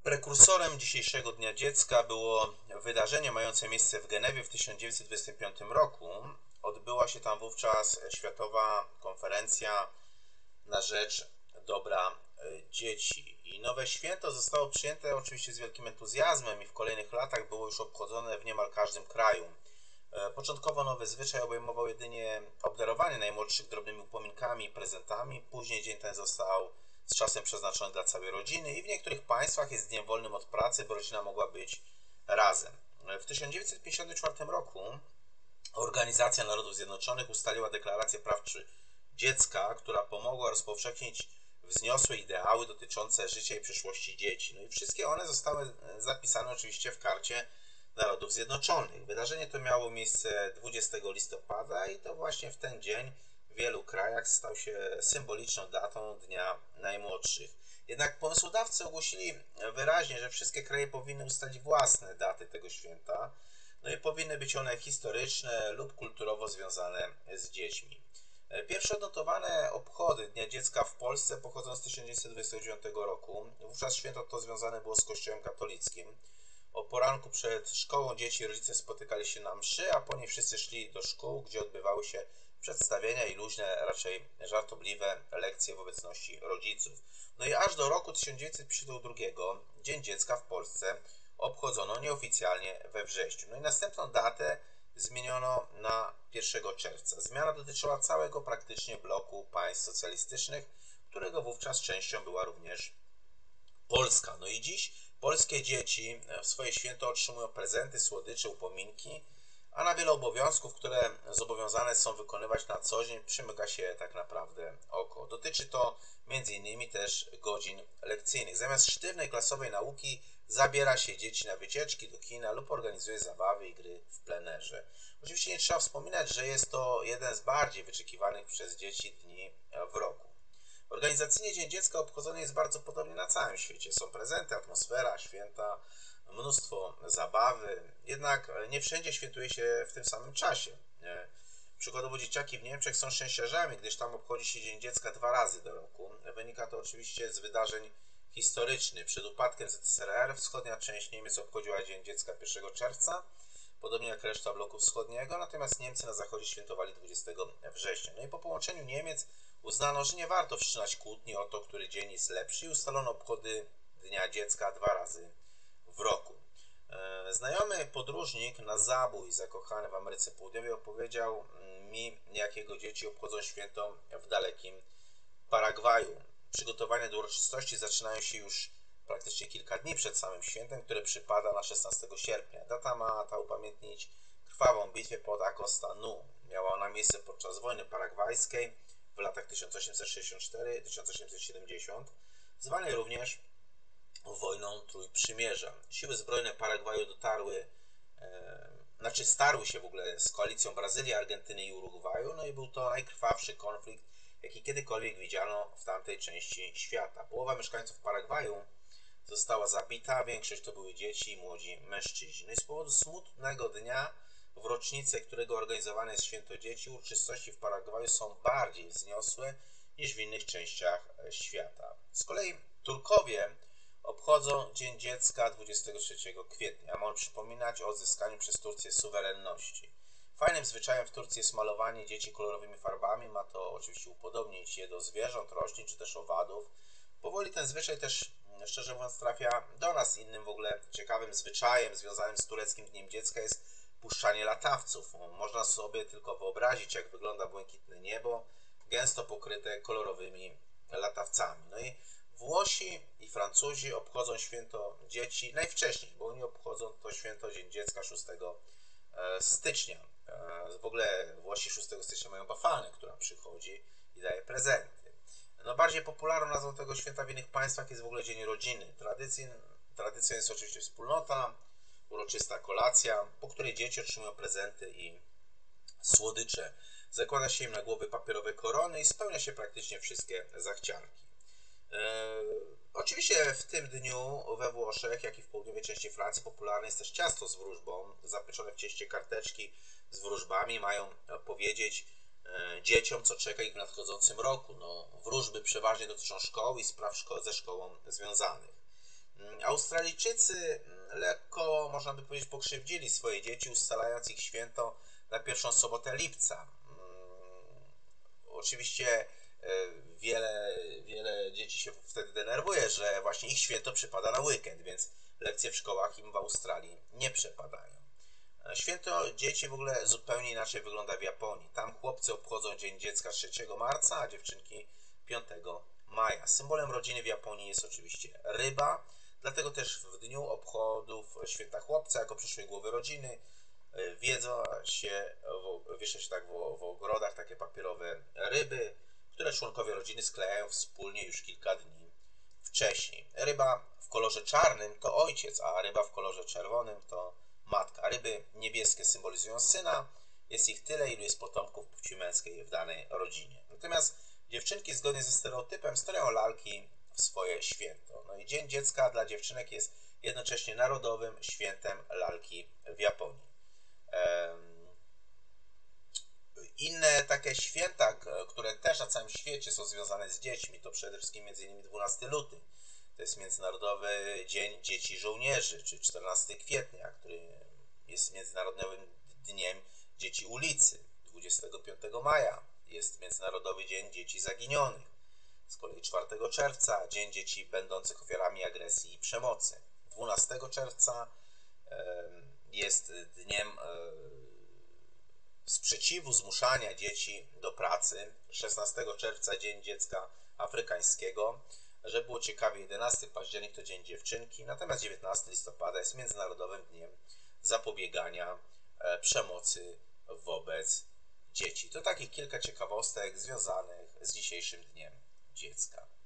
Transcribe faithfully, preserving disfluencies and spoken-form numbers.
Prekursorem dzisiejszego Dnia Dziecka było wydarzenie mające miejsce w Genewie w tysiąc dziewięćset dwudziestym piątym roku. Odbyła się tam wówczas Światowa Konferencja na rzecz dobra dzieci. I nowe święto zostało przyjęte oczywiście z wielkim entuzjazmem i w kolejnych latach było już obchodzone w niemal każdym kraju. Początkowo nowy zwyczaj obejmował jedynie obdarowanie najmłodszych drobnymi upominkami i prezentami. Później dzień ten został z czasem przeznaczony dla całej rodziny i w niektórych państwach jest dniem wolnym od pracy, by rodzina mogła być razem. W tysiąc dziewięćset pięćdziesiątym czwartym roku Organizacja Narodów Zjednoczonych ustaliła Deklarację Praw Dziecka, która pomogła rozpowszechnić wzniosłe ideały dotyczące życia i przyszłości dzieci. No i wszystkie one zostały zapisane oczywiście w Karcie Narodów Zjednoczonych. Wydarzenie to miało miejsce dwudziestego listopada i to właśnie w ten dzień w wielu krajach stał się symboliczną datą Dnia Najmłodszych. Jednak pomysłodawcy ogłosili wyraźnie, że wszystkie kraje powinny ustalić własne daty tego święta, no i powinny być one historyczne lub kulturowo związane z dziećmi. Pierwsze odnotowane obchody Dnia Dziecka w Polsce pochodzą z tysiąc dziewięćset dwudziestego dziewiątego roku. Wówczas święto to związane było z Kościołem katolickim. O poranku przed szkołą dzieci i rodzice spotykali się na mszy, a po niej wszyscy szli do szkół, gdzie odbywały się przedstawienia i luźne, raczej żartobliwe lekcje w obecności rodziców. No i aż do roku tysiąc dziewięćset pięćdziesiątego drugiego Dzień Dziecka w Polsce obchodzono nieoficjalnie we wrześniu. No i następną datę zmieniono na pierwszego czerwca. Zmiana dotyczyła całego praktycznie bloku państw socjalistycznych, którego wówczas częścią była również Polska. No i dziś polskie dzieci w swoje święto otrzymują prezenty, słodycze, upominki, a na wiele obowiązków, które zobowiązane są wykonywać na co dzień, przymyka się tak naprawdę oko. Dotyczy to między innymi też godzin lekcyjnych. Zamiast sztywnej klasowej nauki zabiera się dzieci na wycieczki do kina lub organizuje zabawy i gry w plenerze. Oczywiście nie trzeba wspominać, że jest to jeden z bardziej wyczekiwanych przez dzieci dni w roku. Organizacyjnie Dzień Dziecka obchodzony jest bardzo podobnie na całym świecie. Są prezenty, atmosfera, święta, mnóstwo zabawy, jednak nie wszędzie świętuje się w tym samym czasie. Przykładowo dzieciaki w Niemczech są szczęściarzami, gdyż tam obchodzi się Dzień Dziecka dwa razy do roku. Wynika to oczywiście z wydarzeń historycznych. Przed upadkiem Z S R R wschodnia część Niemiec obchodziła Dzień Dziecka pierwszego czerwca, podobnie jak reszta bloku wschodniego, natomiast Niemcy na zachodzie świętowali dwudziestego września. No i po połączeniu Niemiec uznano, że nie warto wszczynać kłótni o to, który dzień jest lepszy i ustalono obchody Dnia Dziecka dwa razy w roku. Znajomy podróżnik na zabój zakochany w Ameryce Południowej opowiedział mi, jakiego dzieci obchodzą święto w dalekim Paragwaju. Przygotowania do uroczystości zaczynają się już praktycznie kilka dni przed samym świętem, które przypada na szesnastego sierpnia. Data ma ta upamiętnić krwawą bitwę pod Acosta Nu. Miała ona miejsce podczas wojny paragwajskiej w latach tysiąc osiemset sześćdziesiąt cztery do tysiąc osiemset siedemdziesiąt, zwanej również wojną Trójprzymierza. Siły zbrojne Paragwaju dotarły, e, znaczy starły się w ogóle z koalicją Brazylii, Argentyny i Urugwaju, no i był to najkrwawszy konflikt, jaki kiedykolwiek widziano w tamtej części świata. Połowa mieszkańców Paragwaju została zabita, większość to były dzieci i młodzi mężczyźni. No i z powodu smutnego dnia, w rocznicę którego organizowane jest święto dzieci, uroczystości w Paragwaju są bardziej wzniosłe niż w innych częściach świata. Z kolei Turkowie obchodzą Dzień Dziecka dwudziestego trzeciego kwietnia. Ma on przypominać o odzyskaniu przez Turcję suwerenności. Fajnym zwyczajem w Turcji jest malowanie dzieci kolorowymi farbami. Ma to oczywiście upodobnić je do zwierząt, roślin czy też owadów. Powoli ten zwyczaj też, szczerze mówiąc, trafia do nas. Innym w ogóle ciekawym zwyczajem związanym z tureckim Dniem Dziecka jest puszczanie latawców. Można sobie tylko wyobrazić, jak wygląda błękitne niebo, gęsto pokryte kolorowymi latawcami. No i Włosi i Francuzi obchodzą święto dzieci najwcześniej, bo oni obchodzą to święto Dzień Dziecka szóstego stycznia. W ogóle Włosi szóstego stycznia mają Bafalę, która przychodzi i daje prezenty. No bardziej popularną nazwą tego święta w innych państwach jest w ogóle Dzień Rodziny. Tradycją, tradycją jest oczywiście wspólnota, uroczysta kolacja, po której dzieci otrzymują prezenty i słodycze. Zakłada się im na głowy papierowe korony i spełnia się praktycznie wszystkie zachcianki. Eee, oczywiście w tym dniu we Włoszech, jak i w południowej części Francji popularne jest też ciasto z wróżbą. Zapieczone w cieście karteczki z wróżbami mają powiedzieć e, dzieciom, co czeka ich w nadchodzącym roku. No, wróżby przeważnie dotyczą szkoły i spraw szko- ze szkołą związanych. Australijczycy lekko, można by powiedzieć, pokrzywdzili swoje dzieci, ustalając ich święto na pierwszą sobotę lipca. Oczywiście wiele, wiele dzieci się wtedy denerwuje, że właśnie ich święto przypada na weekend, więc lekcje w szkołach im w Australii nie przypadają. Święto dzieci w ogóle zupełnie inaczej wygląda w Japonii. Tam chłopcy obchodzą Dzień Dziecka trzeciego marca, a dziewczynki piątego maja. Symbolem rodziny w Japonii jest oczywiście ryba, dlatego też w dniu obchodów Święta Chłopca jako przyszłej głowy rodziny wiedza się, wiesza się tak w, w ogrodach takie papierowe ryby, które członkowie rodziny sklejają wspólnie już kilka dni wcześniej. Ryba w kolorze czarnym to ojciec, a ryba w kolorze czerwonym to matka. Ryby niebieskie symbolizują syna, jest ich tyle, ilu jest potomków płci męskiej w danej rodzinie. Natomiast dziewczynki zgodnie ze stereotypem stawiają lalki w swoje święto. No i Dzień Dziecka dla dziewczynek jest jednocześnie narodowym świętem lalki w Japonii. Inne takie święta, które też na całym świecie są związane z dziećmi, to przede wszystkim m.in. dwunastego lutego. To jest Międzynarodowy Dzień Dzieci Żołnierzy, czy czternastego kwietnia, który jest Międzynarodowym Dniem Dzieci Ulicy. dwudziestego piątego maja jest Międzynarodowy Dzień Dzieci Zaginionych. Z kolei czwartego czerwca Dzień Dzieci Będących Ofiarami Agresji i Przemocy. dwunastego czerwca jest dniem sprzeciwu, zmuszania dzieci do pracy. szesnastego czerwca Dzień Dziecka Afrykańskiego. Żeby było ciekawie, jedenastego października to Dzień Dziewczynki, natomiast dziewiętnastego listopada jest Międzynarodowym Dniem Zapobiegania Przemocy wobec dzieci. To takich kilka ciekawostek związanych z dzisiejszym Dniem Dziecka.